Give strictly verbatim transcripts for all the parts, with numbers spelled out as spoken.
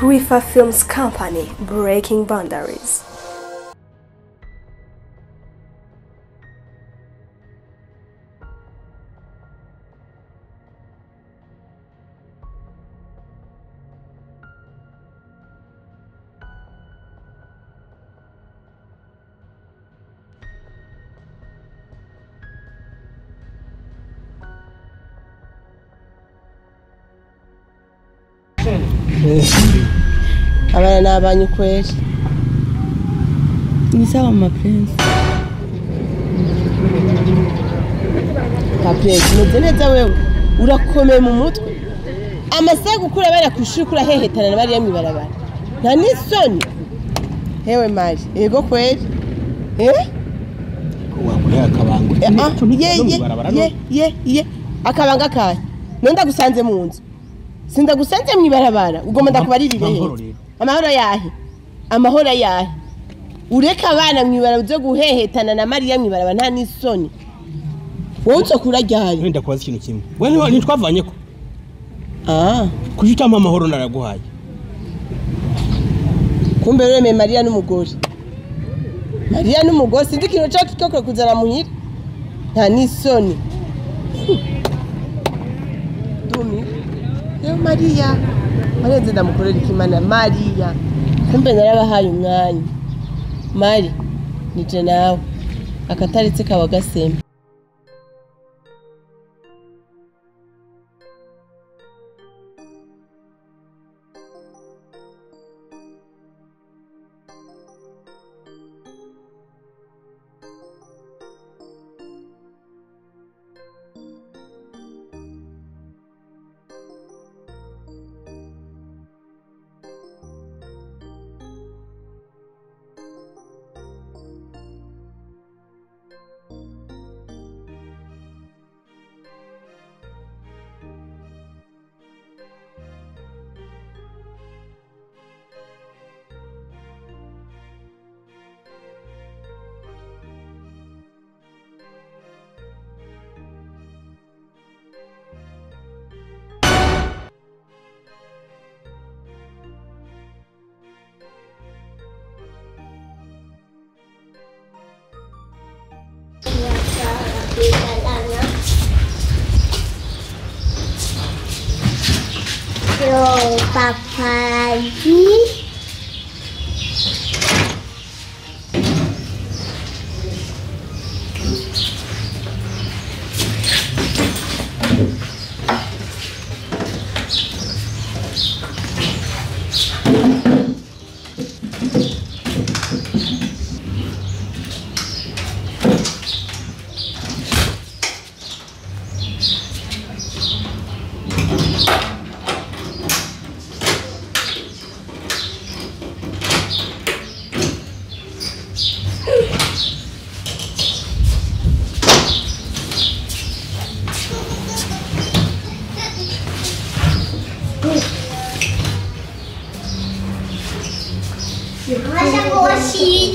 Rifa Films Company, breaking boundaries. Abana nabanyu kweli. Ni sawa mapenzi. Mapenzi meze neza wewe. Urakomeye mu mutwe. Amasaha gukura bari kushuri kura hehetana na bari yamwibarabara. Nta nisoni. Hewe mari, ego kweli. Eh? Wakuya akabango. Ye ye ye ye akabanga kaye. Nenda gusanze mu nzu. Sinda gusanze mwibarabara. Ugomba ndakubaririre. Amahoro yahe amahoro yahe ureka abana mwibarabara byo guhehetana na Mariya mwibarabara nta nisoni wowe uzo kurajyaye wenda kwaza ikintu kimwe wewe ni twavanye ko ah kujitama amahoro naraguhaye kumbe reme Mariya n'umugore Mariya n'umugore sindi kintu cyo kitoko kuzara muhira nta nisoni dumi yo Mariya Marenze ndamukorera ikimana Mariya kumbe narabahaye umwanya Mari nije nawe akataritse kawa gasembe Yo, papaji. Masa gosi.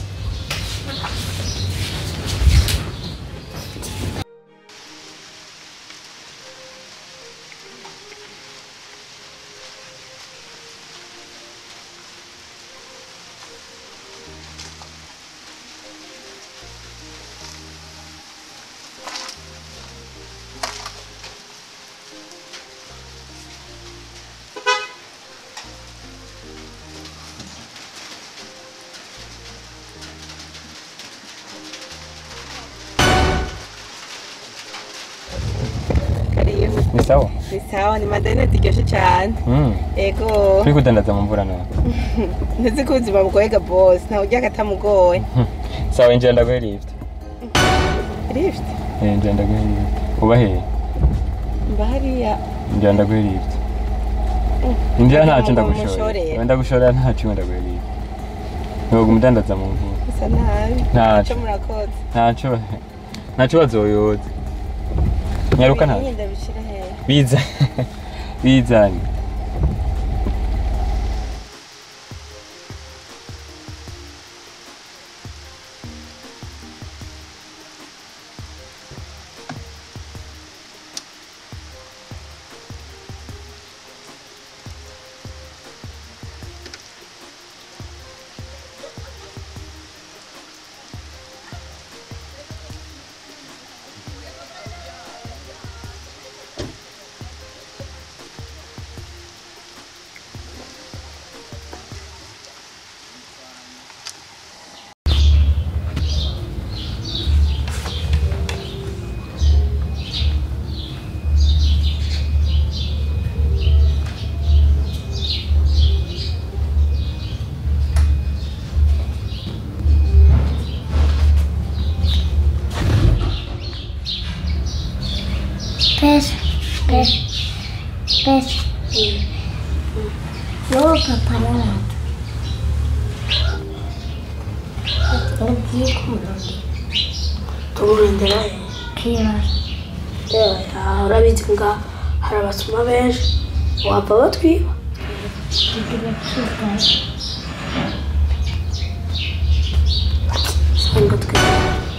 Ni sawa? Ni sawa ni madene tigeshe cyane. Mm. Ego. Turi kudandaza mu mvura no. Ndetse ko ubuzima bugoyega boss nta ujya katamugoye. Sawa nje ndagoye lift. Lift? Eh nje ndagoye lift. Uba he? Mbahariya. Nje ndagoye lift. Nje ntacu ndagushorera. Wenda gushorera ntacu ndagoye lift. Nubwo umudandaza mu mvura. Bisa nabi. Ntacu. Murakoze. Ntacu. Ntacu bazoyoza. Nyaruka nta. Biza. Bizanye. Pesa. Pesa. Pesa. No, papa não. Eu vi como tumurindira kira. eh urabizi nga harabasuma benshi wapfa batwiba Kira suka. sanga twiba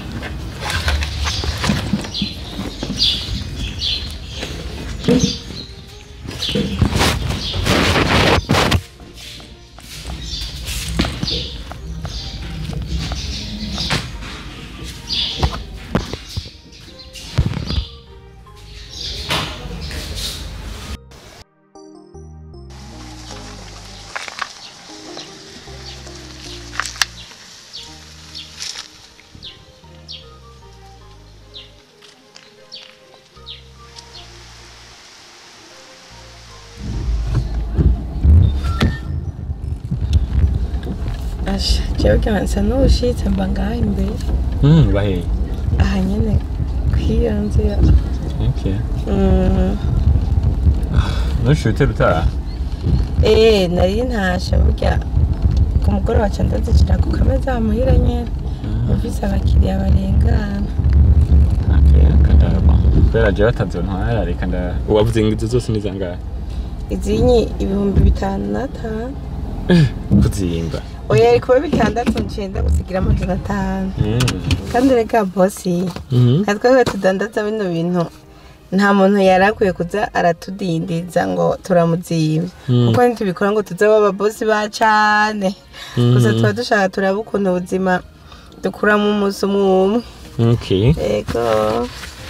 Asha, jewe kansa n'ubushitse mba ngaha imbere. Mm, bahe. Aha nyene kw'iyo nzira. Okay. Mm. Nushute rutaha? Eh, nari ntashe burya ku mugoroba ca ndazicira ku kameza muhira nyene. Mufise abakiriya barengana. Okay, kandaraba. Kubera jewe atazontwara reka nda uwavuze ngo izo zose nizangahe? Izinyi ibihumbi bitanu n'atanu. Kuzimba. Oya ariko bitandatu ncenda gusigira amajana atanu. Kandi reka bosi. Natwe tudandaza bino bintu nta muntu yarakwiye kuza aratudindiza ngo turamuzimba. Kuko ntitubikora ngo tuzaba ababosi ba cane. Gusa tuba dushaka turaba ukuntu ubuzima dukuramo umunsi umwe. Okay. Ego.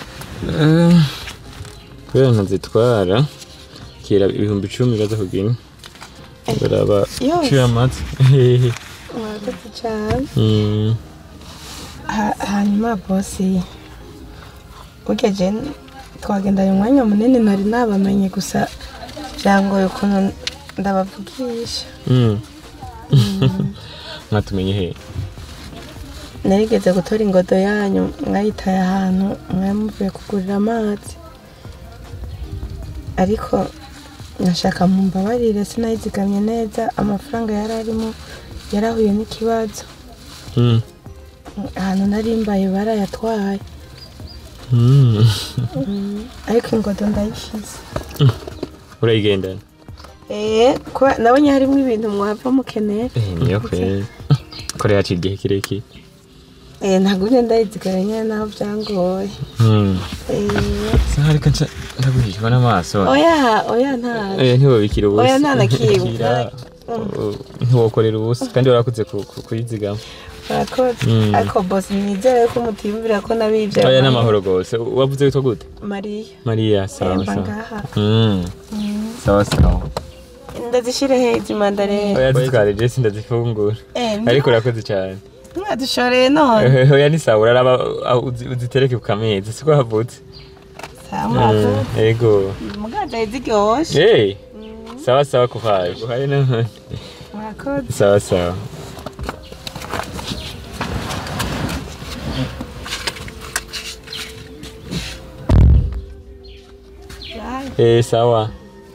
Kubera ntazitwara kera ibihumbi icumi baza kugina. Baraba ciya amatsi. Mwakoze cyane. Mm. Hanyuma bosi ugeje twagendanye umwanya munini nari nabamenye gusa byangoye ukuntu ndabavugisha. Mm. Mwatumenye he? Narigeze gutora ingodo yanyu mwayitaye ahantu mwamuvuye kugurira amazi ariko nashaka mumbabarire sinayizigamye neza amafaranga yararimo yarahuye n'ikibazo. Mm. Ahantu nari mbaye barayatwaye. Mm. Ariko ingodo ndayishize. Urayigendana? Eh, kwa nabonye harimo ibintu mwava mukeneye. Eh, niyo kwe. Kore yaci igihe kirekire. Eh, ntagumye ndayizigaranya naho byangoye. Mm. Eh, sahari kanca ndaguhishwa n'amaso. oya, oya nta. Eh, ntiwobikira ubusa. Oya nta nakibuka. Ntiwokorera ubusa kandi warakuze kuyizigama. Barakoze. Ariko boss nizere ko mutimbira ko nabivye. Oya n'amahoro gose. Wavuze witwa gute? Maria. Maria, sawa sawa. Ngaha. Mm. Sawa sawa. Ndazishire hezi mandare. Oya zitware je sindazifungura. Ariko urakoze cyane. Mwadushoreye none. Oya ni sawa uraraba uzitereke ku kameza siko havutse. Sawa. Ego. Mugaza izigyoshe. Eh. Sawa sawa kuhaje. Kuhaje none. Mwakoze. Sawa sawa. Eh, sawa.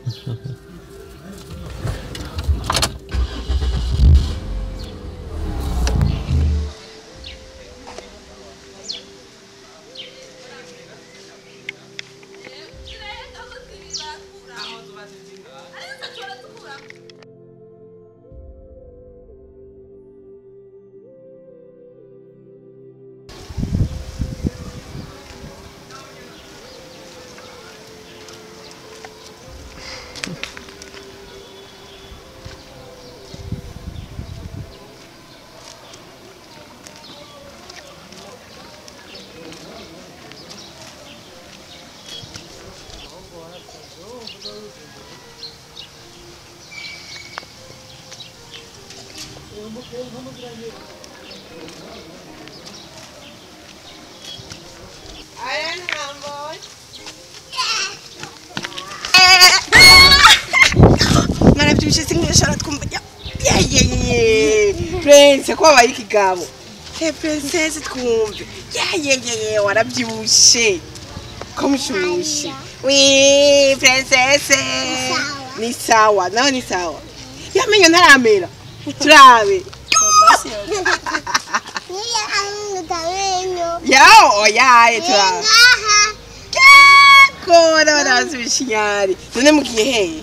Prince, kwa wayi kigabo. Hey princess twumve. Yeah yeah yeah, warabyushe. Komshushe. Oui, princesse. Ni sawa, nawe ni sawa. Yamenye ntaramera. Turabe. Basi yo. Niya anu tamenyo. Yao, oyaye turabe. Kora nasubishinyari. None mugiye heye.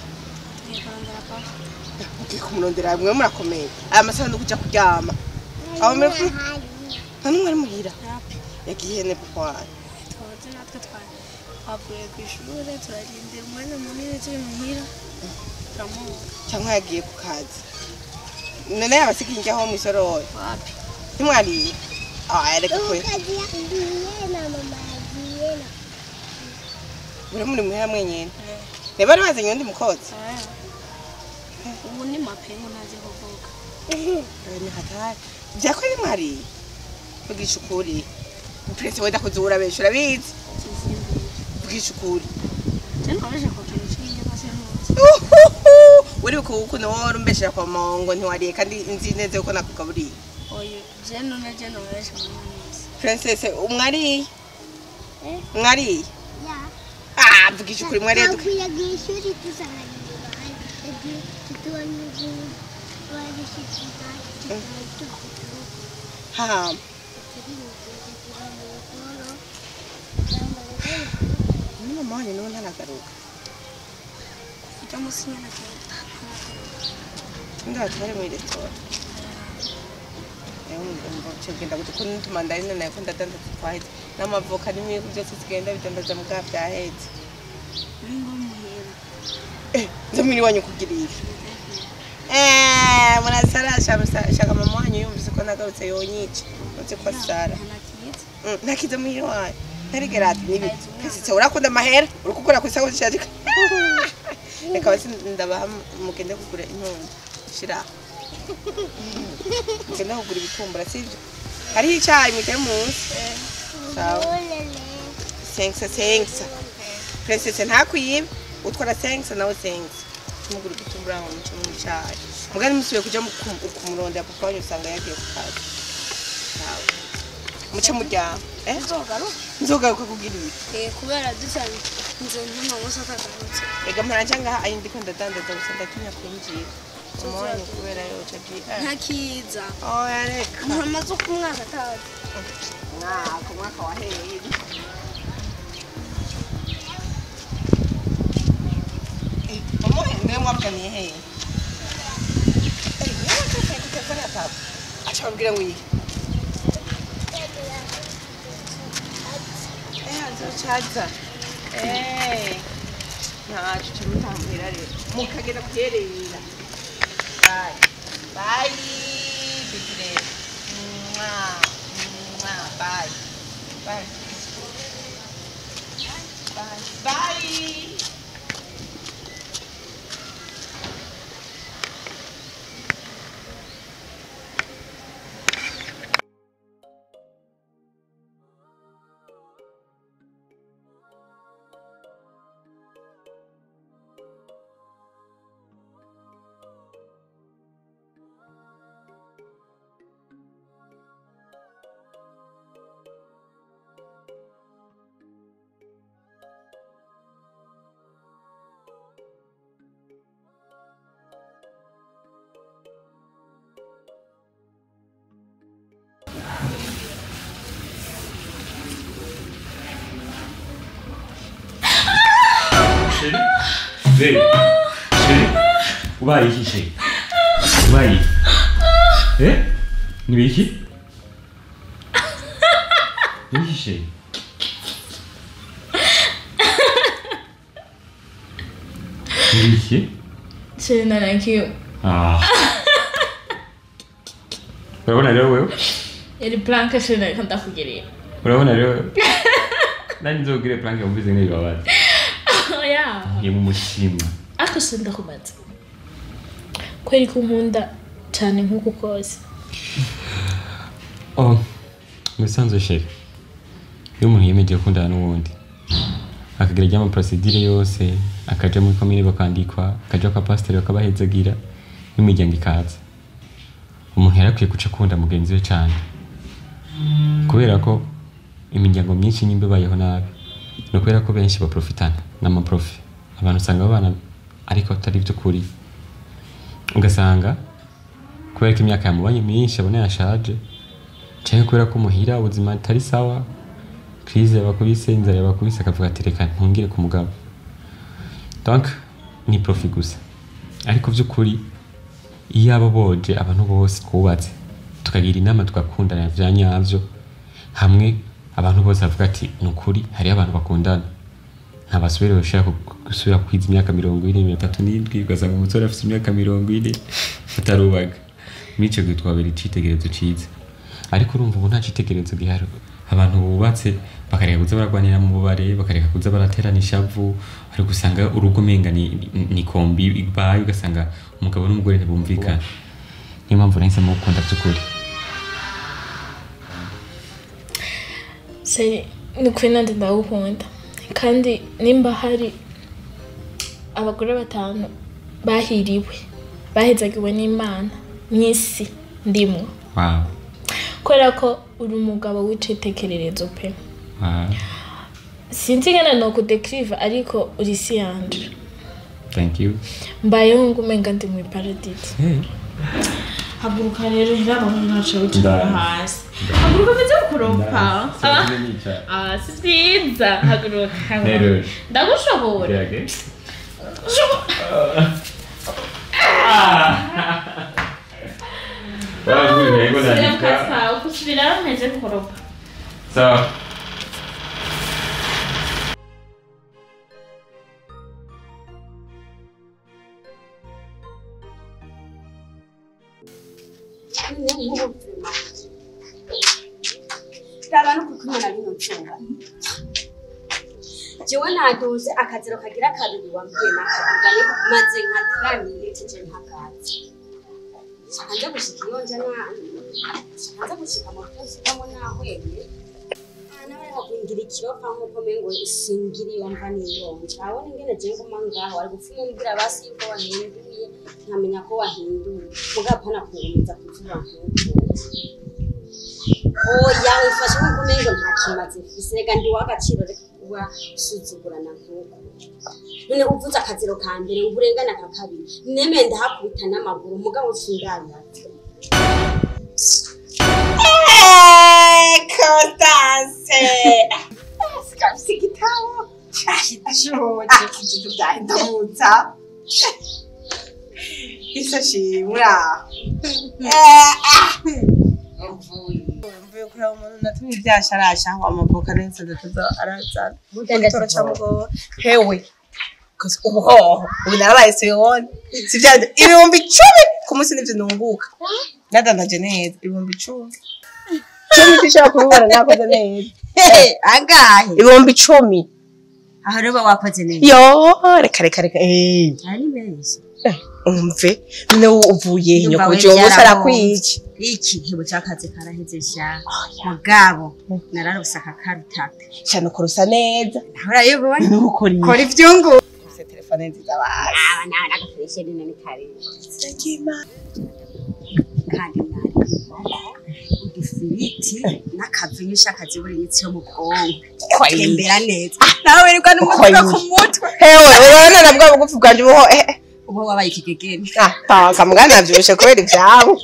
Mugiye kumurondera mwe murakomeye. Aya masaha ndo kuja kuryama. Aho mere ku. Nani mwari muhira. Yagiye ne papa. Twaje natwe twari. Avuye ku ishuri turarindira umwanya munini turi muhira. Turamuha. Cyangwa yagiye ku kazi. None yabasikiye njyaho mu isoroye. Wapi? Ntimwari. Ah, reka kwe. Uri muri muhira mwenyene. Ne bari bazanye undi mukozi. Ubu ni mapengo naje kuvuga. Ni hatari. Byako ni mwari. Vugisha ukuri. Prince wenda kuzura besho urabizi. Vugisha ukuri. Cyane kwaje kugira ikintu cyose n'uzi. Uri kuko no rumbeshera kwa mongo ntiwariye kandi inzi neze uko nakugaburiye. Oye, jeno na jeno waje munisi. Princess umwari. Eh? Mwari. Ya. Ah, vugisha ukuri mwari edu. Kuya gishuri tusanganyira. Edi tutuanyuzi. Waje shikita. Ha. Ni mama wanyu none nagaruka. Itamusinya na cyane. Nda twari muri restaurant. Ewe ndumva cyagenda gutukuna n'utumandarine nayo ndadandaza twaheze. N'amavoka n'imyiko byose zigenda bidandaza mu bwa byaheze. Ngo muhira. Eh, zamwiri wanyu kugirira. Eh, murasara shaka mama wanyu yumvise ko nagarutse yonyice. Nze kwa Sara. Mm, nakize muhiri wanyu. Ntarigera ati nibi. Kese urakunda mahera, urukukura ku isaho cyadika. Reka basi ndabaha mugende kugura intunzi. Shira. Mugende kugura ibitumbura sivyo. Hari icyayi mwite munsi. Sawa. Sensa sensa. Princess ntakwiye. Utwara sensa nawe sensa. Mugura ibitumbura mu mu cyayi. Mugani musubiye kuja ku muronde ya papa wanyu usanga yagiye ku kazi. Sawa. Muce murya. Eh? Nzogaro. Nzogaruka kugira ibi. Eh kubera dusanga nzo ntuma musaka garutse. Ega muranja ngaha ayi ndiko ndadandaza gusa ndatinya kwinjira. Umwanya kubera yo cyagiye. Ntakiza. Oh yareka. Muramaze ku mwaka atazi. Mwaka mwaka waheye. Eh, mama ndiye mwapganiye he. Eh, yeye kafanya kutafanya tabu. Acha mbira ngwi. Chaza. Eh. Na chuchumutambira rero. Mukagenda kuyerera. Bye. Bye. Bigire. Mwah. Mwah. Bye. Bye. Bye. Bye. Chérie, Chérie, Chérie, ubaye iki Chérie? Ubaye iki? Eh? Ni iki? Ni iki Chérie? Ni iki? Chérie nanakiwe. Ah. Urabona rero wewe? Yari planka Chérie kandakugereye. Urabona rero? Nani nzogire planka umvize nk'ibabaza. Oya. Ye mu mushima. Ako senda kubaza. Kweri kunkunda cyane nkuko kose. Oh. Musanzo Chérie. Iyo umuntu yemeje gukundana n'uwundi akagira ryama procedure yose akaja muri commune bakandikwa akaja kwa pasteur bakabahezagira n'imiryango ikaza umuntu yarakwiye guca kunda mugenzi we cyane kubera ko imiryango myinshi nyimbe bayeho nabi no kubera ko benshi baprofitana n'amaprofi abantu usanga babana ariko atari byo kuri ugasanga kubera ko imyaka yamubanye myinshi abone yashaje cyangwa kubera ko muhira ubuzima atari sawa crise yabakubise inzara yabakubise akavuga ati reka ntungire ku mugabo donc ni profit gusa ariko by'ukuri iyo abo boje abantu bose twubatse tukagira inama tukakundana bya nyavyo hamwe abantu bose bavuga ati nukuri hari abantu bakundana nta basubire bashaka gusubira kwiza imyaka mirongo ine mirongo itatu n'indwi ugasanga umusore afite imyaka mirongo ine atarubaga mico gitwabera icitegerezo ciza ariko urumva ubu nta citegerezo gihari abantu bubatse bakareka kuza baragwanira mu bubare bakareka kuza baraterana ishavu ari gusanga urugo menga ni, ni kombi ibaye ugasanga umugabo n'umugore ntibumvikana niyo mpamvu nahisemo gukunda by'ukuri se ni kuri nande ndagukunda kandi nimba hari abagore batanu bahiriwe bahezagiwe n'Imana mw'isi ndimwo wow kubera ko uri umugabo w'icitekererezo pe wow sinzi ngana no kudekriva ariko uri si yanje thank you mbayeho ngumenga ndi mu paradise hey haguruka rero hiraba mwacha utura hasi haguruka meze kuropa ah si byiza haguruka Nero ndagushobora okay Wow, good. Ego na nika. Sawa, kusubira meze kuropa. Sawa. Abantu kukumana bino nsonga. Jewe naduze akazero kagira kabiri wambwiye nakavuganye maze nkatamire tije ntakazi. Sanze gushika yonja na sanze gushika mu twese kamo nahweye. Ana bari hakungira ikirofa nkuko mengo isingiri yomva niyonja. Abone ingene je ngoma ngaho ari gupfuma umbwira basi yuko wahinduye nkamenya ko wahinduye. Mugapana kugumiza kuvuga nkuko. Oya ufashe nkuko mengo ntakimaze fisega ndi wagaciro reka kuba usuzugurana nkuko. None uvuza akazero ka mbere uburengana ka kabiri neme ndahakubita n'amaguru mugabo sindanya eh Constance sikitawo ashoje kitu byahindutsa isashi mura eh mvuye kuri umuntu natumye byasharasha aho amaboka neza datuza araza mutora chamugo hewe cause uho ubinarabaye seyone sivyande ibihumbi icumi ku munsi nivyo nunguka nadandaje neza ibihumbi icumi cumi tishaka kubibona nakoze neza eh angahe ibihumbi icumi aho rero wakoze neza yo reka reka reka eh ari menshi umve none uvuye nyoko je umusara kwiki iki hebo cyakaze karaheze sha mugabo nararusaka karutape cyane kurusa neza urayibona nukuri kora ivyungu se telefone nziza bazi aba nawe nagakoreshe none ni kare sakima kandi nari udufiriti nakavinyo shakazi buri nitsi yo mu bwonko kwembera neza nawe rikwa n'umutwe ku mutwe hewe urabona nabwo bugufi bwanje buho ubo wabaye ikigegeni ah taga mugana navyoshe kubera ivyabo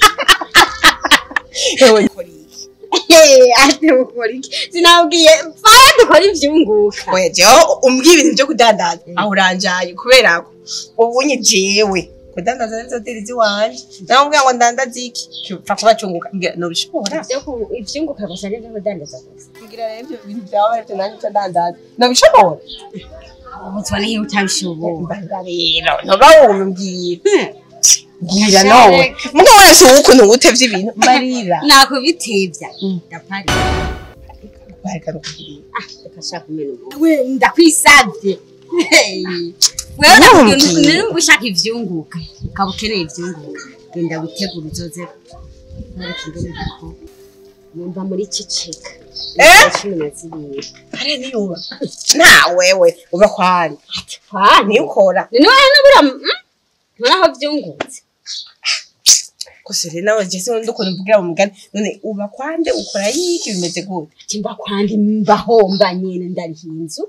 hewe kuri eh ate ukuri sinabwiye faya dukora ivyunguka weje umbwiye ibintu byo kudandaza aho uranjaye kubera ko ubunye jewe kudandaza neza dirizi wanje nawe mbwiye ngo ndandaza iki pfa kuba cunguka no bishobora byo ivyunguka gusa n'ibyo kudandaza gusa ngira rero ibyo bintu byawe ariko nanje kudandaza no bishobora umutwana hiyo utabishobora rero ntoba wumbwira ngira nawe muga wese ukuntu gutevye ibintu marira nakubitevya ndapari bareka nokubwira ah reka shaka kumena we ndakwisavye wewe nakubwira ushaka ivyunguka kabukeneye ivyunguka genda witegura uzoze muri kingene giko numva muri ciceka eh cumi na zibiri ari niyo na wewe uba kwani kwani ukora ni wewe nabura naho vyungutse ko Serena waje se ndo ko mvugira mu mugani none uba kwande ukora yiki bimeze gute timba kwande mbahomba nyene ndari hinzu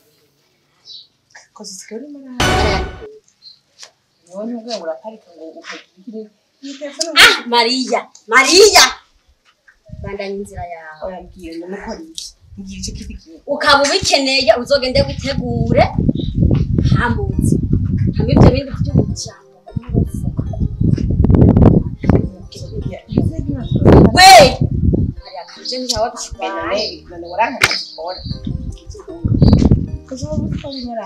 ko sikari mara none ubwo uraparika ngo ukagire ah Maria Maria bandanye inzira yawe oyabwiye no mukora iki ngiye icyo kibikiye ukaba ubikeneye uzogende gutegure hamutse hamwe ibyo bindi by'ubujyamo we ari akaje nyawa bishobane none waranka kuzikora kuzo butwara imara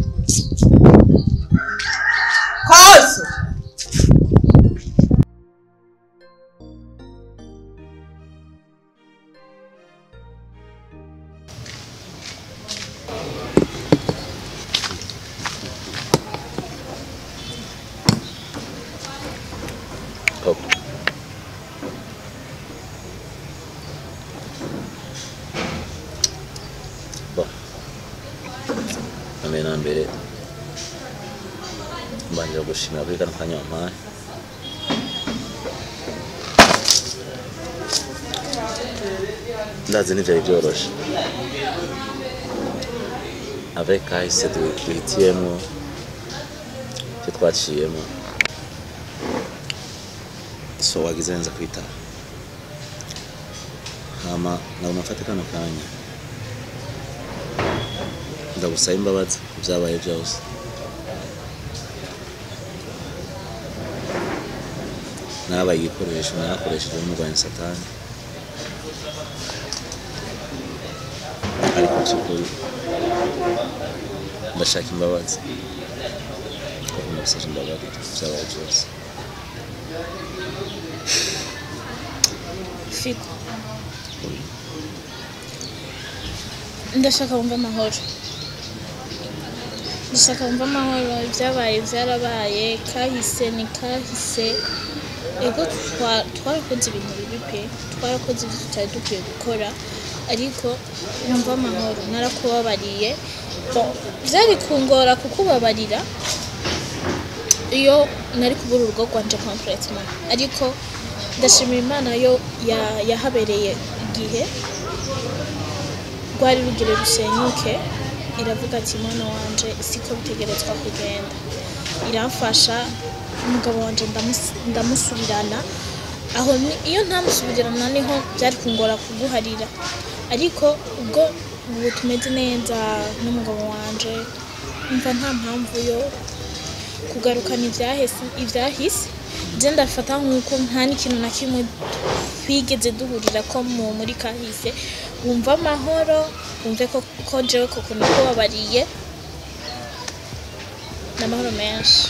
kozo amena mbere mbanje gushimira kuri kano kanya wampaye ndazi ntivyari vyoroshe avec kahise duhitiyemwo ivyo twaciyemwo so wagize neza kwitaho hama naguma mfate kano kanya ndagusaba imbabazi byabaye byose nabaye igikoresho nakoresheje n'umurwanyi satani ariko cyukuri ndashaka imbabazi kuko ndasaba imbabazi byabaye byose Fiko ndashaka wumva amahoro ndashaka wumva amahoro ibyabaye byarabaye kahise ni kahise ego twarakoze ibintu bibi pe twarakoze ibyo tutari dukwiye gukora ariko wumva amahoro narakubabariye byari kungora kukubabarira iyo nari kubura urugo rwanje complètement ariko ndashimira Imana yo yahabereye igihe rwari rugire rusenyuke iravuga ati mwana wanje siko bitegerezwa kugenda iramfasha umugabo wanje ndamusubirana aho iyo ntamusubirana niho byari kungora kuguharira ariko ubwo ubu tumeze neza n'umugabo wanje umva nta mpamvu yo kugarukana ibyahise ibyahise je ndafata nkuko nta n'ikintu na kimwe twigeze duhurira ko muri kahise wumva amahoro wumve ko ko jewe koko nakubabariye n'amahoro menshi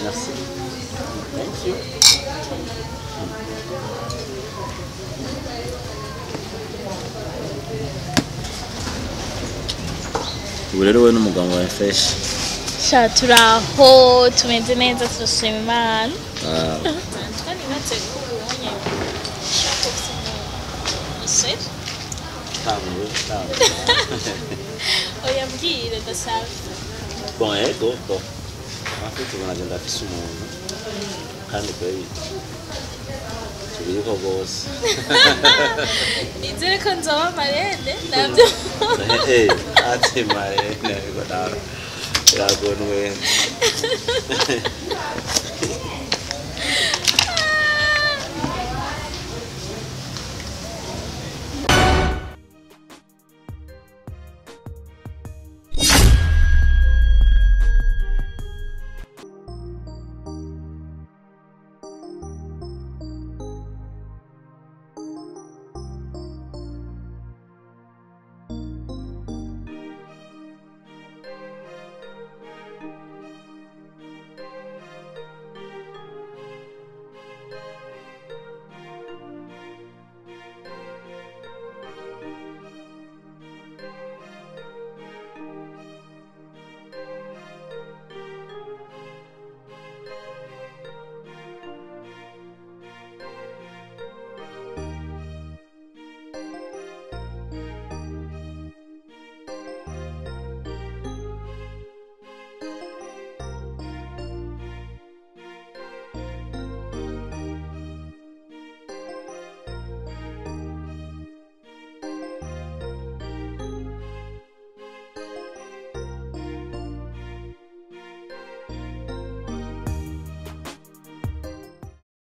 ubu rero we n'umugabo wawe fresh sha turaho tumeze neza turashima Imana twani batse kubonye shako se tamu tamu oya mbwire ndasaba bon ego bon afite ubona ndafise umuntu kandi kweri tubiriko bose nizere ko nzoba marene nabyo eh ati marene ariko nawe iragonwe